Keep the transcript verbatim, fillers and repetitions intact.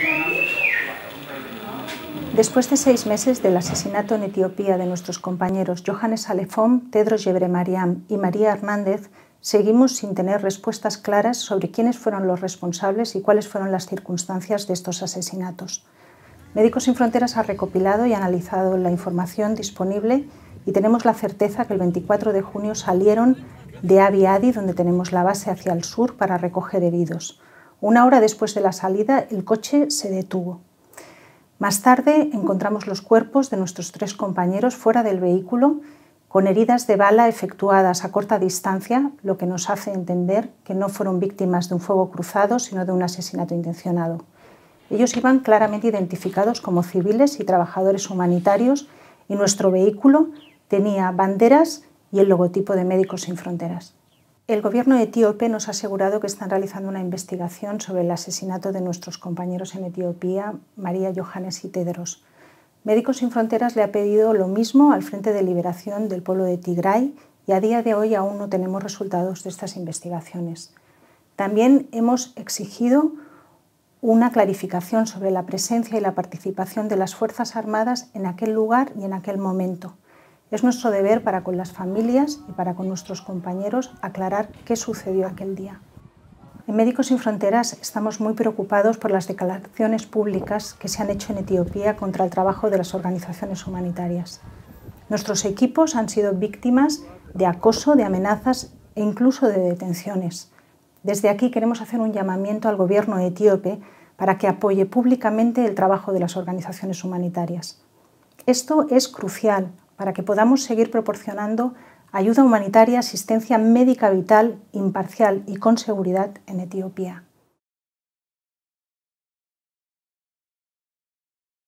Después de seis meses del asesinato en Etiopía de nuestros compañeros Johannes Halefon, Tedros Gebremariam y María Hernández, seguimos sin tener respuestas claras sobre quiénes fueron los responsables y cuáles fueron las circunstancias de estos asesinatos. Médicos Sin Fronteras ha recopilado y analizado la información disponible y tenemos la certeza que el veinticuatro de junio salieron de Abi Adi, donde tenemos la base, hacia el sur para recoger heridos. Una hora después de la salida, el coche se detuvo. Más tarde encontramos los cuerpos de nuestros tres compañeros fuera del vehículo con heridas de bala efectuadas a corta distancia, lo que nos hace entender que no fueron víctimas de un fuego cruzado, sino de un asesinato intencionado. Ellos iban claramente identificados como civiles y trabajadores humanitarios y nuestro vehículo tenía banderas y el logotipo de Médicos Sin Fronteras. El gobierno etíope nos ha asegurado que están realizando una investigación sobre el asesinato de nuestros compañeros en Etiopía, María, Johannes y Tedros. Médicos Sin Fronteras le ha pedido lo mismo al Frente de Liberación del Pueblo de Tigray y a día de hoy aún no tenemos resultados de estas investigaciones. También hemos exigido una clarificación sobre la presencia y la participación de las Fuerzas Armadas en aquel lugar y en aquel momento. Es nuestro deber para con las familias y para con nuestros compañeros aclarar qué sucedió aquel día. En Médicos Sin Fronteras estamos muy preocupados por las declaraciones públicas que se han hecho en Etiopía contra el trabajo de las organizaciones humanitarias. Nuestros equipos han sido víctimas de acoso, de amenazas e incluso de detenciones. Desde aquí queremos hacer un llamamiento al gobierno etíope para que apoye públicamente el trabajo de las organizaciones humanitarias. Esto es crucial para que podamos seguir proporcionando ayuda humanitaria, asistencia médica vital, imparcial y con seguridad en Etiopía.